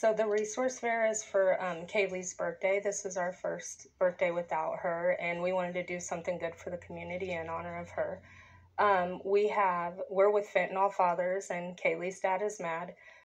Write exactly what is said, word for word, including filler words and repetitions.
So the resource fair is for um, Kaylee's birthday. This is our first birthday without her, and we wanted to do something good for the community in honor of her. Um, we have, we're with Fentanyl Fathers, and Kaylee's dad is mad.